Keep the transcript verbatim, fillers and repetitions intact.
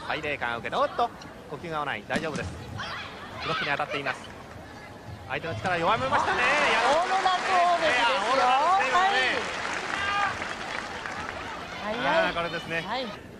はい、霊感を受けて、おっと呼吸が合わない。大丈夫です。ブロックに当たっています。相手の力弱めましたね。 オーロラそうですよ。はい。 ああ、これですね。 はい。